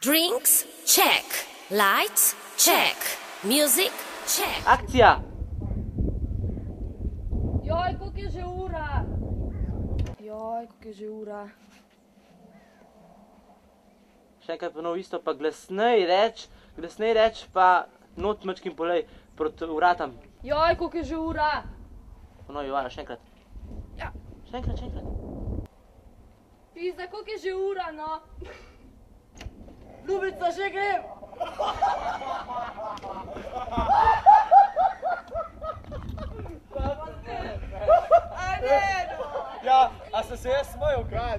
Drinks, check. Lights, check. Music, check. Akcija! Joj, koliko je že ura? Joj, koliko je že ura? Še enkrat ponov isto, pa glasnej reč, pa not mačkim polej proti vratam. Joj, koliko je že ura? Ponovi, Ivana, še enkrat. Ja. Še enkrat. Pizda, koliko je že ura, no? Ljubica, že grem! Ja, a se jaz smejal, kaj?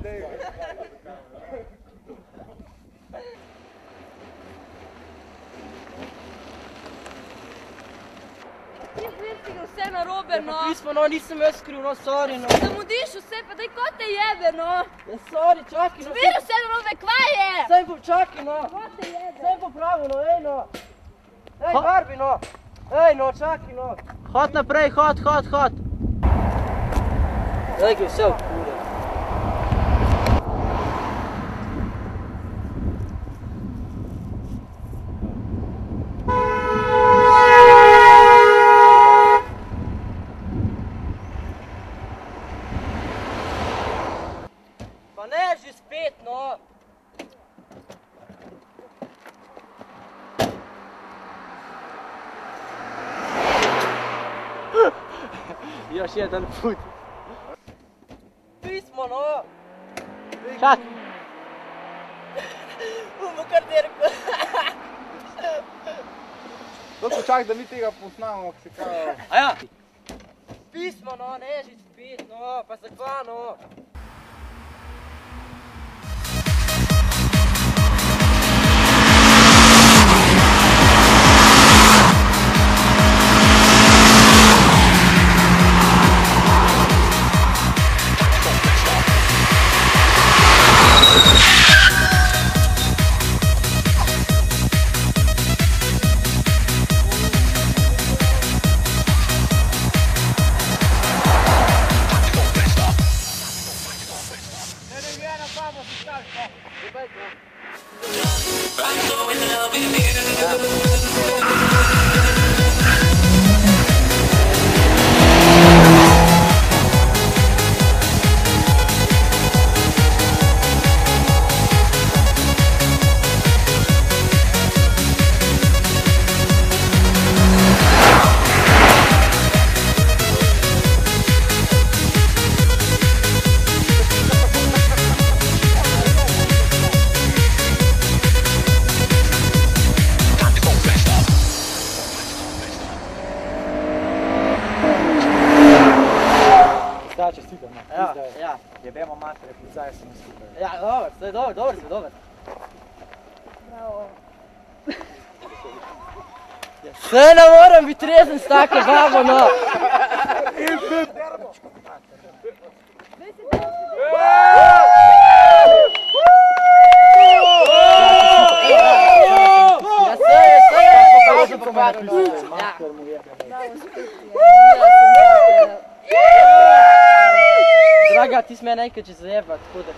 Ti zvesti ga vse narobe, no. Pismo, no, nisem jaz skriv, no, sorry, no. Zamudiš vse, pa daj ko te jebe, no. Ja, sorry, čakaj, no. Zbiri vse narobe, kva je? Saj bom, čakaj, no. Ko te jebe? Saj bom pravi, no, ej, no. Ej, Barbi, no. Ej, no, čakaj, no. Hod naprej, hod. Daj, ki vse obkure. Pa ne, že spet, no. Još jedan put. Pismo, no. Čak. Umo karterko. Toliko čak, da mi tega posnamo, ko se kao... A ja. Pismo, no, ne, že spet, no, pa zakva, no. Čestitam, Ja. Jebemo matere, policaje smo skupaj. Ja, dober si. Bravo. Saj ne morem biti trezen s tako babo, no. Draga, ti si mene enkrat že zajeba, tako da...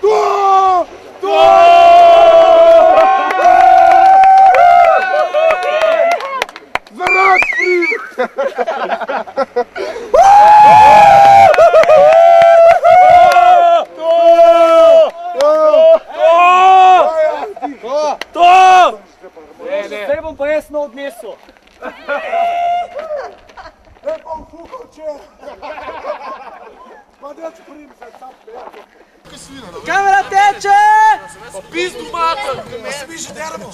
Zaraz prid! Zdaj bom pa jaz nov odnesel. Zdaj bom fukal čer. Pa neč prim se, sam prijatelj. Kamera teče! Pa pizdu mater! Pa se mi že deramo.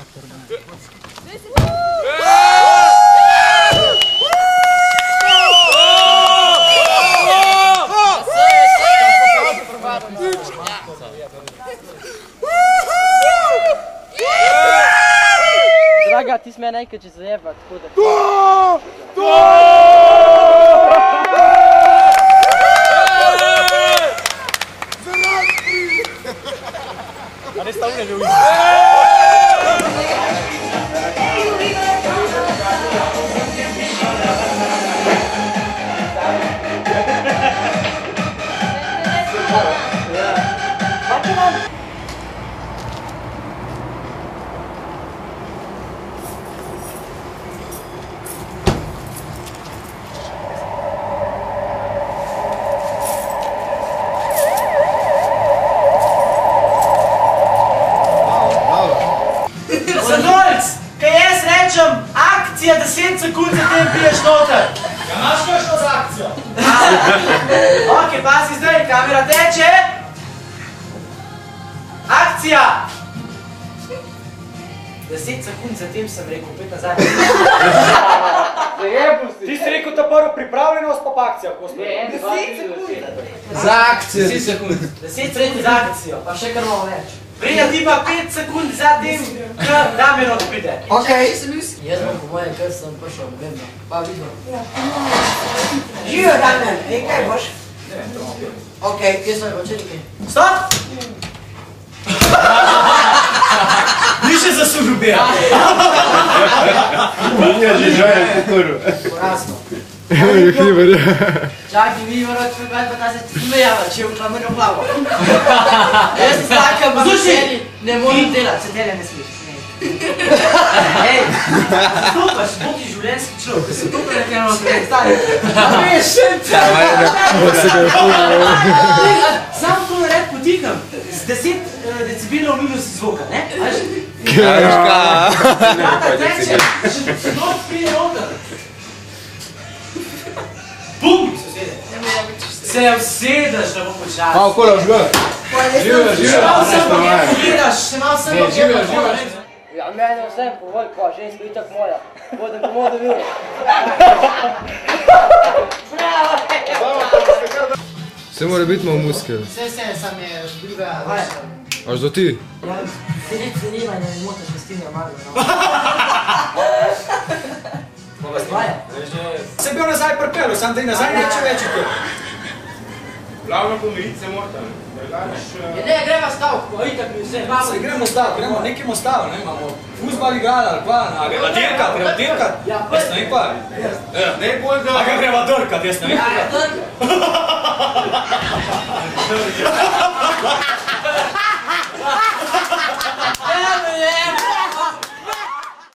Draga, ti si mene enkrat že zajeba, tako da... A ne sta une ljudi. rečem akcija 10 sekund, zatem piješ noter. Ja, imaš kakšno za akcijo? Ok, pazi zdaj, kamera teče. Akcija! 10 sekund, zatem sem rekel, opet nazaj. Ti si rekel ta prvo pripravljenost pa akcija. 10 sekund. Za akcijo. 10 sekund za akcijo. Pa še kar malo več. Prija ti pa 5 sekund zatem, kar Damjan odpride. Ok. Jaz bom po moje, kar sem prišel, vemno. Pa vidno. Živijo, Damjan, kaj boš? Ok. Kje so očetniki? Stop! Ni še zaslužil bija. Ja, že žojem kukuru. Porazno. Hriber, ja. Čakaj, mi moramo čekati, pa ta se ti smejava, če je v kameno plavo. Jaz se stakam, pa Slušaj! ne morem delati, se tele ne slišiš. Ej, zastopaš, boti življenjski človek, da se to prekajamo naprej. Sam to nared potikam, z 10 decibelov minus zvoka, ne? Kraška. Rada teče, še noč prije noter. Bum! Se vsedeš, da bo počasi. Malo kola vžga. Še malo sem pa ne pogledaš, še malo sem pa ne pogledaš. Ja, mene vsem povoj, pa ženska itak moja. Bodem po modu bil. Vse mora biti malo muskel. Vse, sam je druga. Až do ti? Ja, sedeti se nima, ne motaš, da stinja malo. Se bil nazaj pripelo, sam da je nazaj neče več. Glavno pomiriti se morate. Ne, greva stavko, itak mi vse. Se gremo stav, gremo nekim ostav, ne, imamo fuzbal igrala ali pa, a greva dirkat, jaz ne vem pa. Ne bolj da... A ga greva dirkat, jaz ne vem. Ja,